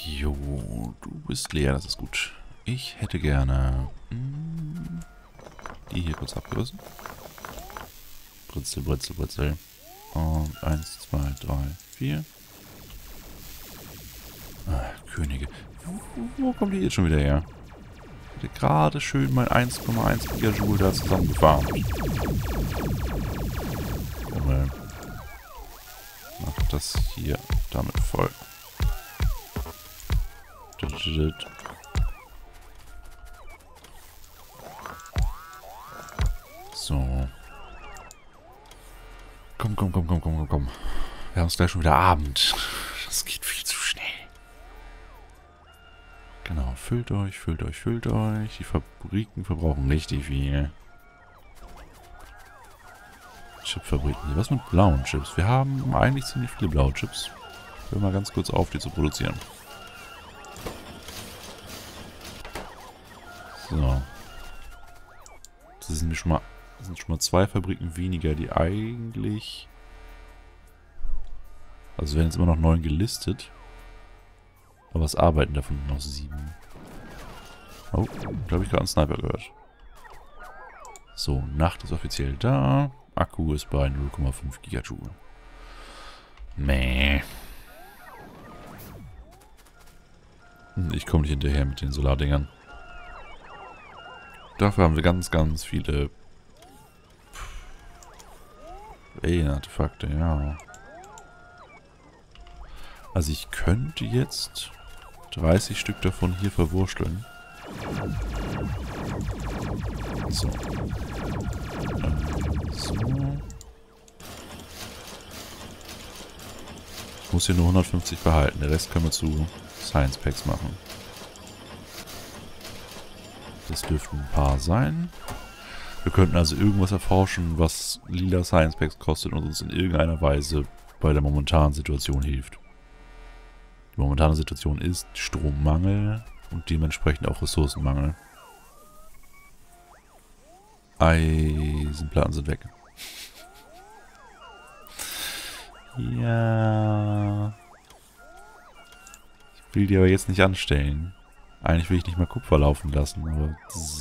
Jo, du bist leer, das ist gut. Ich hätte gerne die hier kurz abgerissen. Britzel, Britzel, Britzel. Und 1, 2, 3, 4. Könige. Wo kommt die jetzt schon wieder her? Ich hatte gerade schön mein 1,1 Gigajoule da zusammengefahren. Rummel. Mach das hier damit voll. So. Komm, komm, komm, komm, komm, komm, komm. Wir haben es gleich schon wieder Abend. Das geht viel zu schnell. Genau, füllt euch, füllt euch, füllt euch. Die Fabriken verbrauchen richtig viel. Chipfabriken hier. Was mit blauen Chips? Wir haben eigentlich ziemlich viele blaue Chips. Ich höre mal ganz kurz auf, die zu produzieren. So. Das sind schon mal 2 Fabriken weniger, die eigentlich... Also werden jetzt immer noch 9 gelistet. Aber es arbeiten davon noch 7. Oh, da habe ich gerade einen Sniper gehört. So, Nacht ist offiziell da. Akku ist bei 0,5 Gigajoule. Meh. Ich komme nicht hinterher mit den Solardingern. Dafür haben wir ganz, ganz viele Alien-Artefakte, ja. Also ich könnte jetzt 30 Stück davon hier verwursteln. So. So. Ich muss hier nur 150 behalten. Der Rest können wir zu Science Packs machen. Das dürften ein paar sein. Wir könnten also irgendwas erforschen, was lila Science Packs kostet und uns in irgendeiner Weise bei der momentanen Situation hilft. Die momentane Situation ist Strommangel und dementsprechend auch Ressourcenmangel. Eisenplatten sind weg. Ja. Ich will die aber jetzt nicht anstellen. Eigentlich will ich nicht mal Kupfer laufen lassen, aber...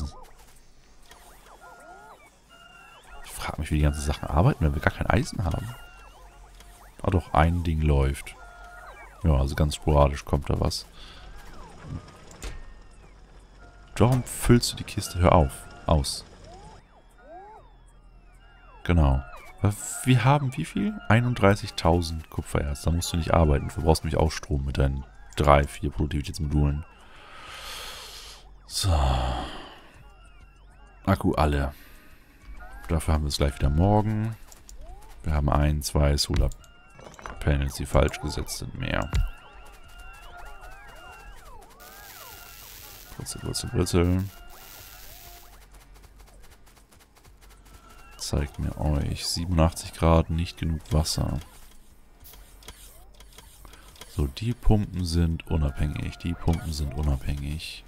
Ich frage mich, wie die ganzen Sachen arbeiten, wenn wir gar kein Eisen haben. Ah doch, ein Ding läuft. Ja, also ganz sporadisch kommt da was. Warum füllst du die Kiste? Hör auf. Aus. Genau. Wir haben wie viel? 31.000 Kupfererz. Da musst du nicht arbeiten. Du brauchst nämlich auch Strom mit deinen 3, 4 Produktivitätsmodulen. So. Akku alle. Dafür haben wir es gleich wieder morgen. Wir haben 1, 2 Solarpanels, die falsch gesetzt sind. Mehr. Britzel, Britzel, Britzel. Zeigt mir euch. 87 Grad, nicht genug Wasser. So, die Pumpen sind unabhängig. Die Pumpen sind unabhängig.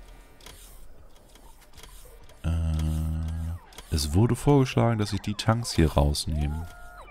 Es wurde vorgeschlagen, dass ich die Tanks hier rausnehme.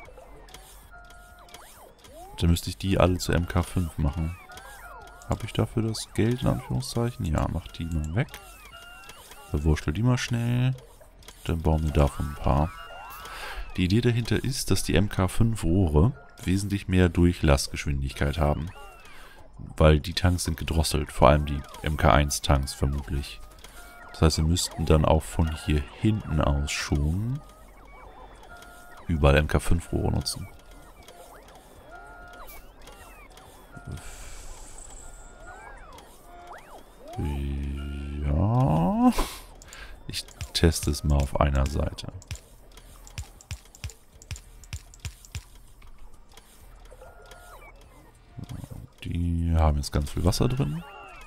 Dann müsste ich die alle zu MK5 machen. Habe ich dafür das Geld in Anführungszeichen? Ja, mach die mal weg. Verwurstel die mal schnell. Dann bauen wir davon ein paar. Die Idee dahinter ist, dass die MK5 Rohre wesentlich mehr Durchlassgeschwindigkeit haben. Weil die Tanks sind gedrosselt, vor allem die MK1 Tanks vermutlich. Das heißt, wir müssten dann auch von hier hinten aus schon überall MK5 Rohre nutzen. Ja. Ich teste es mal auf einer Seite. Die haben jetzt ganz viel Wasser drin.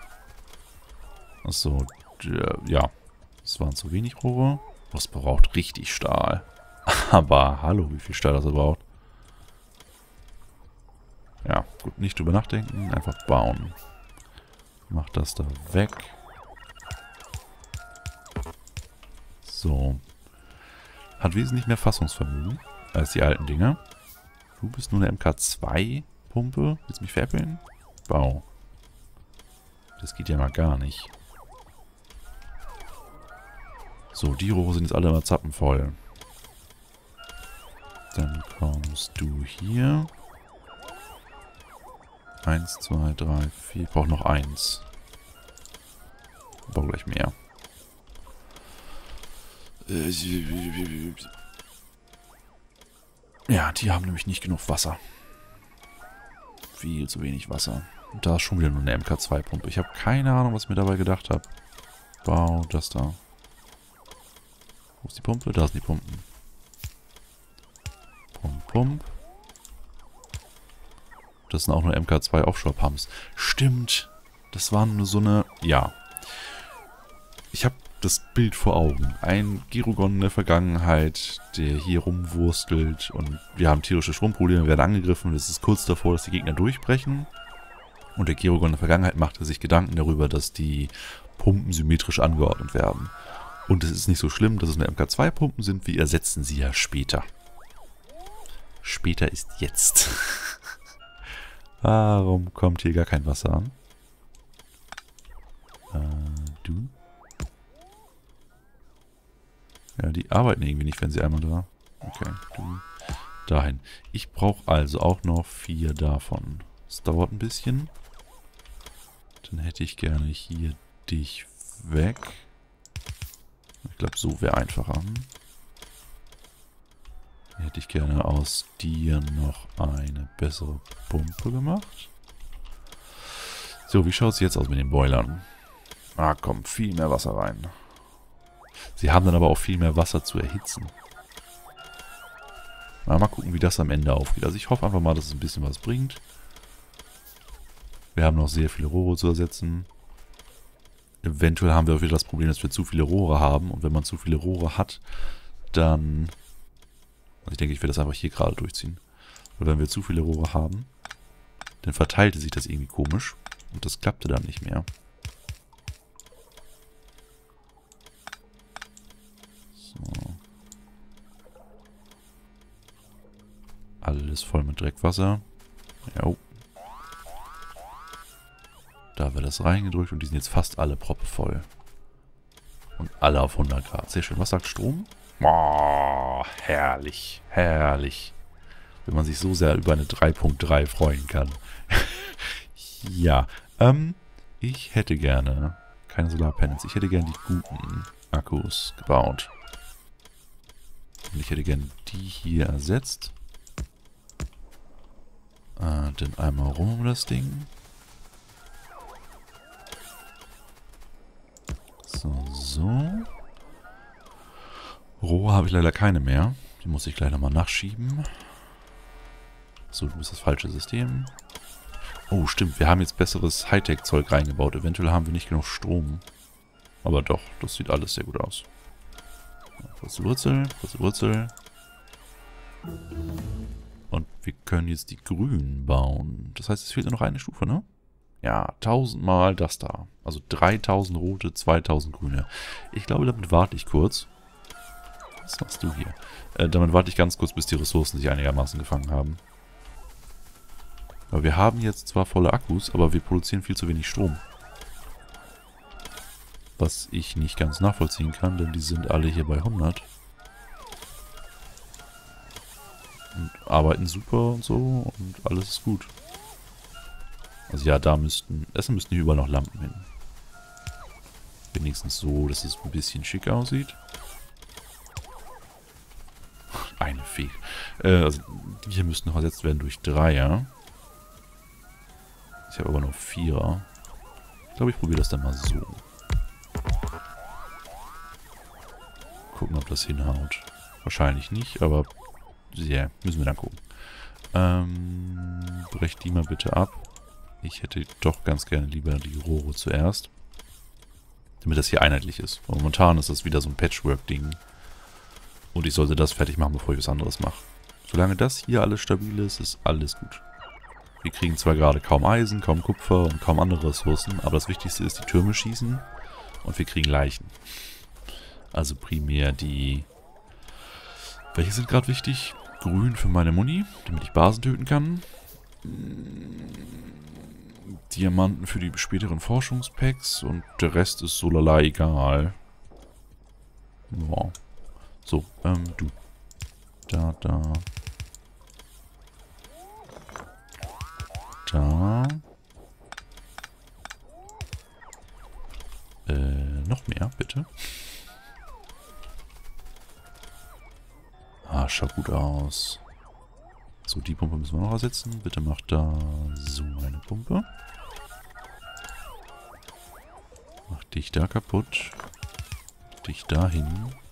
Achso, ja. Das waren zu wenig Rohre. Das braucht richtig Stahl. Aber hallo, wie viel Stahl das braucht. Ja, gut, nicht drüber nachdenken, einfach bauen. Mach das da weg. So. Hat wesentlich mehr Fassungsvermögen als die alten Dinger. Du bist nur eine MK2-Pumpe. Willst du mich veräppeln? Bau. Das geht ja mal gar nicht. So, die Rohre sind jetzt alle immer zappenvoll. Dann kommst du hier. 1, 2, 3, 4. Ich brauche noch 1. Ich brauche gleich mehr. Ja, die haben nämlich nicht genug Wasser. Viel zu wenig Wasser. Und da ist schon wieder nur eine MK2-Pumpe. Ich habe keine Ahnung, was ich mir dabei gedacht habe. Bau das da. Wo ist die Pumpe? Da sind die Pumpen. Pump, Pump. Das sind auch nur MK2 Offshore-Pumps. Stimmt. Das waren nur so eine... Ja. Ich habe das Bild vor Augen. Ein Girugon in der Vergangenheit, der hier rumwurstelt und wir haben tierische Stromprobleme, werden angegriffen. Es ist kurz davor, dass die Gegner durchbrechen. Und der Girugon in der Vergangenheit machte sich Gedanken darüber, dass die Pumpen symmetrisch angeordnet werden. Und es ist nicht so schlimm, dass es nur MK2-Pumpen sind. Wir ersetzen sie ja später. Später ist jetzt. Warum kommt hier gar kein Wasser an? Du? Ja, die arbeiten irgendwie nicht, wenn sie einmal da... Okay, du dahin. Ich brauche also auch noch 4 davon. Das dauert ein bisschen. Dann hätte ich gerne hier dich weg. Ich glaube, so wäre einfacher. Dann hätte ich gerne aus dir noch eine bessere Pumpe gemacht. So, wie schaut es jetzt aus mit den Boilern? Ah, kommt viel mehr Wasser rein. Sie haben dann aber auch viel mehr Wasser zu erhitzen. Mal gucken, wie das am Ende aufgeht. Also ich hoffe einfach mal, dass es ein bisschen was bringt. Wir haben noch sehr viele Rohre zu ersetzen. Eventuell haben wir auch wieder das Problem, dass wir zu viele Rohre haben. Und wenn man zu viele Rohre hat, dann... Also ich denke, ich werde das einfach hier gerade durchziehen. Weil wenn wir zu viele Rohre haben, dann verteilte sich das irgendwie komisch. Und das klappte dann nicht mehr. So. Alles voll mit Dreckwasser. Jo. Da wird das reingedrückt und die sind jetzt fast alle proppevoll. Und alle auf 100 Grad. Sehr schön. Was sagt Strom? Oh, herrlich. Herrlich. Wenn man sich so sehr über eine 3.3 freuen kann. Ja. Ich hätte gerne keine Solarpanels. Ich hätte gerne die guten Akkus gebaut. Und ich hätte gerne die hier ersetzt. Dann einmal rum um das Ding. So. Rohre habe ich leider keine mehr. Die muss ich gleich nochmal nachschieben. So, du bist das falsche System. Oh, stimmt. Wir haben jetzt besseres Hightech-Zeug reingebaut. Eventuell haben wir nicht genug Strom. Aber doch, das sieht alles sehr gut aus. Kurze Wurzel, kurze Wurzel. Und wir können jetzt die grünen bauen. Das heißt, es fehlt nur noch eine Stufe, ne? Ja, 1000 mal das da. Also 3000 rote, 2000 grüne. Ich glaube, damit warte ich kurz. Was machst du hier? Damit warte ich ganz kurz, bis die Ressourcen sich einigermaßen gefangen haben. Weil wir haben jetzt zwar volle Akkus, aber wir produzieren viel zu wenig Strom. Was ich nicht ganz nachvollziehen kann, denn die sind alle hier bei 100. Und arbeiten super und so und alles ist gut. Also ja, da müssten hier überall noch Lampen hin. Wenigstens so, dass es ein bisschen schick aussieht. Eine Fee. Also die hier müssten noch ersetzt werden durch 3er. Ich habe aber nur 4er. Ich glaube, ich probiere das dann mal so. Gucken, ob das hinhaut. Wahrscheinlich nicht, aber ja, müssen wir dann gucken. Brecht die mal bitte ab. Ich hätte doch ganz gerne lieber die Rohre zuerst. Damit das hier einheitlich ist. Momentan ist das wieder so ein Patchwork-Ding. Und ich sollte das fertig machen, bevor ich was anderes mache. Solange das hier alles stabil ist, ist alles gut. Wir kriegen zwar gerade kaum Eisen, kaum Kupfer und kaum andere Ressourcen, aber das Wichtigste ist, die Türme schießen und wir kriegen Leichen. Also primär die... Welche sind gerade wichtig? Grün für meine Muni, damit ich Basen töten kann. Diamanten für die späteren Forschungspacks und der Rest ist so lala egal. Wow. So, du. Da. Noch mehr, bitte. Ah, schaut gut aus. So, die Pumpe müssen wir noch ersetzen. Bitte macht da so eine Pumpe. Mach dich da kaputt. Dich dahin.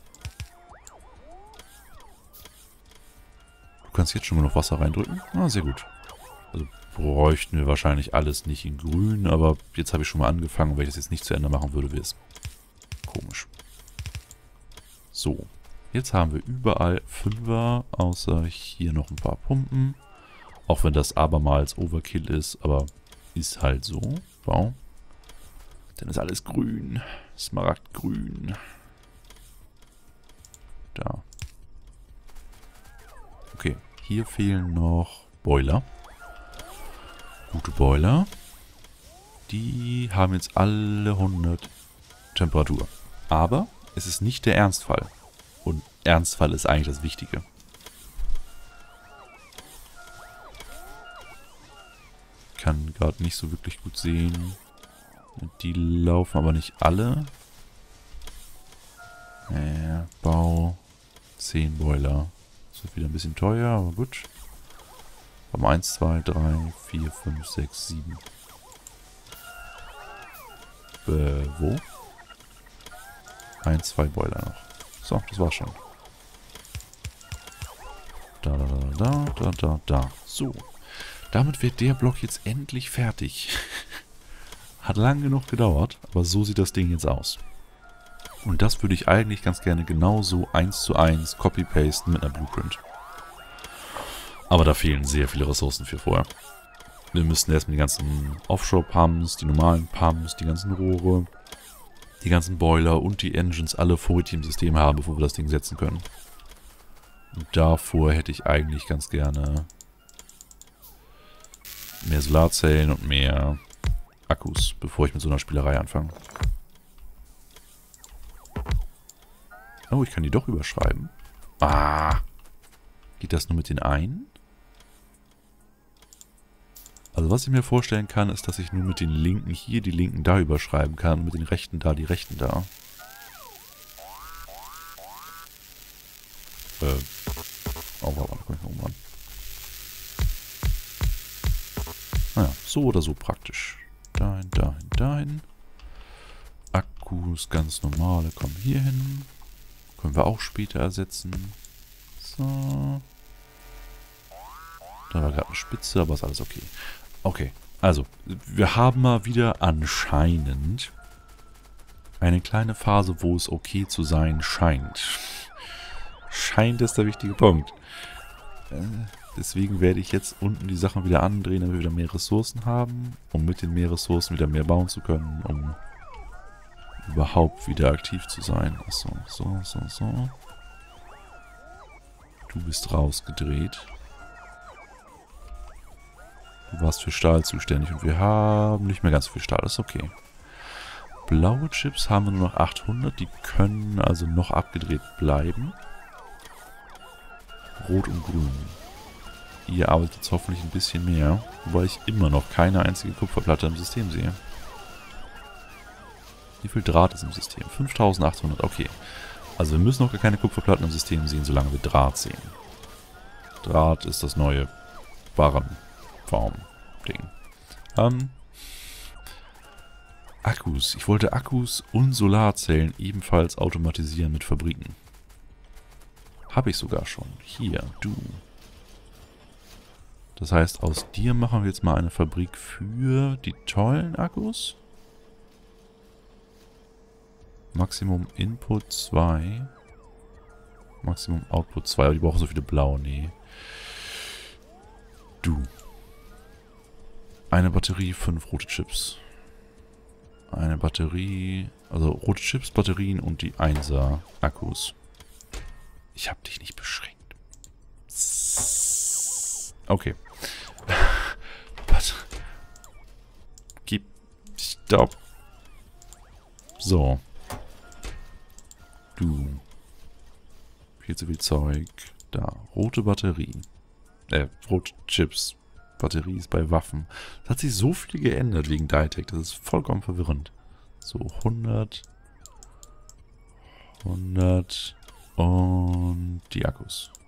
Du kannst jetzt schon mal noch Wasser reindrücken. Ah, sehr gut. Also bräuchten wir wahrscheinlich alles nicht in grün, aber jetzt habe ich schon mal angefangen. Wenn ich das jetzt nicht zu Ende machen würde, wäre es komisch. So. Jetzt haben wir überall Fünfer, außer hier noch ein paar Pumpen. Auch wenn das abermals Overkill ist, aber ist halt so. Wow. Dann ist alles grün. Smaragdgrün. Da. Okay, hier fehlen noch Boiler. Gute Boiler. Die haben jetzt alle 100 Temperatur. Aber es ist nicht der Ernstfall. Und Ernstfall ist eigentlich das Wichtige. Ich kann gerade nicht so wirklich gut sehen. Die laufen aber nicht alle. Bau 10 Boiler. Das wird wieder ein bisschen teuer, aber gut. Haben 1, 2, 3, 4, 5, 6, 7. Wo? 1, 2 Boiler noch. So, das war's schon. Da. So. Damit wird der Block jetzt endlich fertig. Hat lang genug gedauert, aber so sieht das Ding jetzt aus. Und das würde ich eigentlich ganz gerne genauso 1:1 copy-pasten mit einer Blueprint. Aber da fehlen sehr viele Ressourcen für vorher. Wir müssten erstmal die ganzen Offshore-Pumps, die normalen Pumps, die ganzen Rohre, die ganzen Boiler und die Engines alle vorrätig im System haben, bevor wir das Ding setzen können. Und davor hätte ich eigentlich ganz gerne mehr Solarzellen und mehr Akkus, bevor ich mit so einer Spielerei anfange. Oh, ich kann die doch überschreiben. Ah! Geht das nur mit den einen? Also was ich mir vorstellen kann, ist, dass ich nur mit den linken hier die linken da überschreiben kann und mit den rechten da die rechten da. Oh, warte, da komme ich mal um an. Naja, so oder so praktisch. Dahin. Akkus, ganz normale, kommen hier hin. Können wir auch später ersetzen. So. Da war gerade eine Spitze, aber ist alles okay. Okay, also, wir haben mal wieder anscheinend eine kleine Phase, wo es okay zu sein scheint. Scheint ist der wichtige Punkt. Deswegen werde ich jetzt unten die Sachen wieder andrehen, damit wir wieder mehr Ressourcen haben, um mit den mehr Ressourcen wieder mehr bauen zu können, um überhaupt wieder aktiv zu sein. Achso, so. Du bist rausgedreht. Du warst für Stahl zuständig und wir haben nicht mehr ganz viel Stahl. Das ist okay. Blaue Chips haben wir nur noch 800. Die können also noch abgedreht bleiben. Rot und Grün. Ihr arbeitet jetzt hoffentlich ein bisschen mehr, wobei ich immer noch keine einzige Kupferplatte im System sehe. Wie viel Draht ist im System? 5800, okay. Also wir müssen noch gar keine Kupferplatten im System sehen, solange wir Draht sehen. Draht ist das neue Warenform-Ding. Akkus. Ich wollte Akkus und Solarzellen ebenfalls automatisieren mit Fabriken. Habe ich sogar schon. Hier, du. Das heißt, aus dir machen wir jetzt mal eine Fabrik für die tollen Akkus. Maximum Input 2. Maximum Output 2. Aber die brauchen so viele blaue. Nee. Du. Eine Batterie, 5 rote Chips. Eine Batterie. Also rote Chips, Batterien und die 1er Akkus. Ich habe dich nicht beschränkt. Okay. Stopp. So. Du. Viel zu viel Zeug. Da. Rote Batterie. Rote Chips. Batterie ist bei Waffen. Es hat sich so viel geändert wegen Ditec. Das ist vollkommen verwirrend. So, 100. 100. Und die Akkus.